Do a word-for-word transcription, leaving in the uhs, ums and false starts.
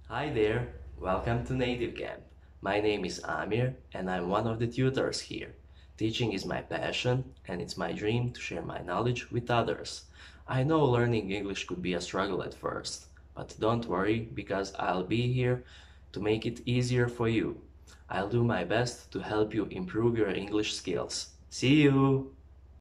Hi there, welcome to Native Camp. My name is Amir and I'm one of the tutors here. Teaching is my passion and it's my dream to share my knowledge with others. I know learning English could be a struggle at first, but don't worry because I'll be here to make it easier for you. I'll do my best to help you improve your English skills. See you!